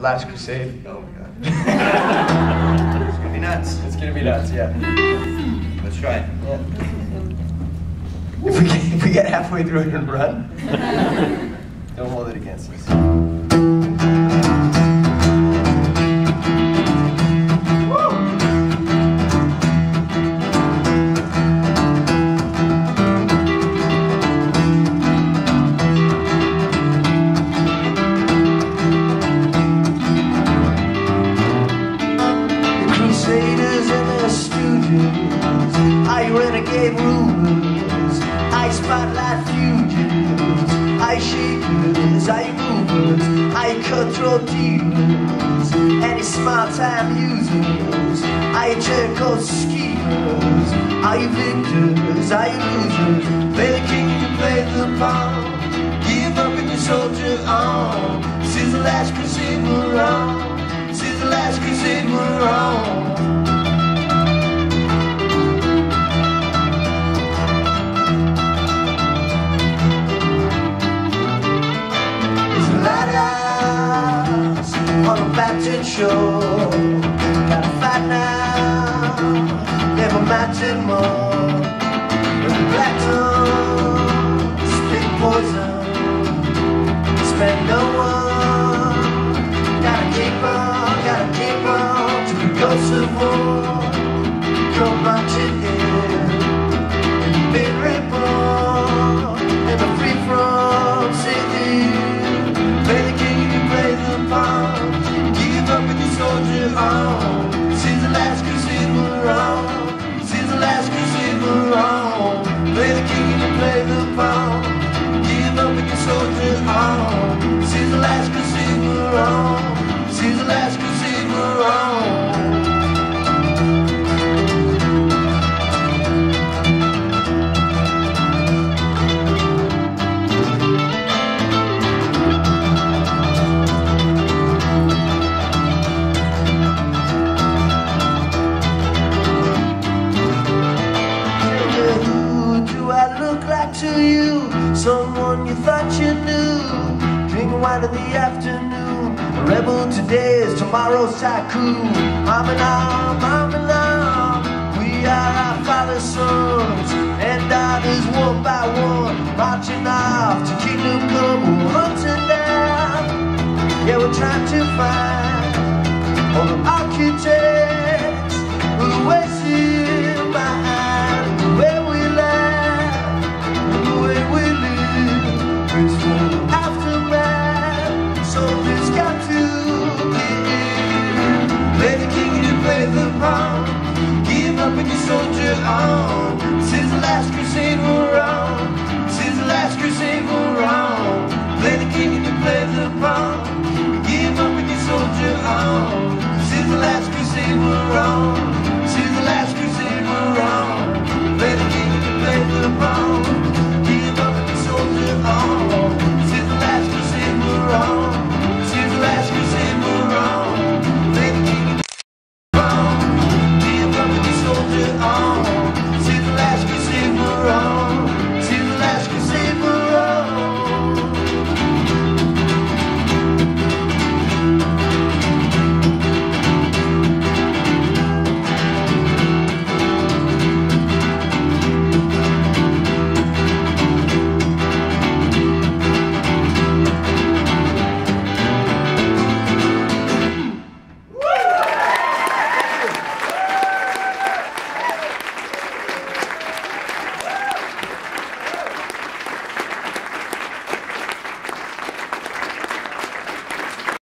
Last Crusade. Oh my god. It's gonna be nuts. It's gonna be nuts, yeah. Let's try it. Yeah. If we get halfway through it and run, don't hold it against us. I renegade rulers, I spotlight fugitives, I shakers, I movers, I cutthroat dealers, any small-time users, I jerk-off schemers, I victors, I losers, play the king and play the pawn, give up and you soldier on, since the last crusade we're on, since the last crusade we're on. On a battered shore, gotta fight now, never matching more. With the black tongue, spit poison, spend no one. Gotta keep on, to the ghosts of war. Come marching in, and you've been reborn, and the free from city. Play the king and play the pawn. Give up with your soldier on. Since the last crusade we're on. Since the last crusade we're on. Play the king and play the pawn. Give up with your soldier on. Since the last crusade we're on. Since the last crusade we're on. To you, someone you thought you knew, drinking wine in the afternoon. A rebel today is tomorrow's tycoon. Arm in arm, we are our father's sons and daughters, one by one, marching off to kingdom come. We're hunting down, yeah, we're trying to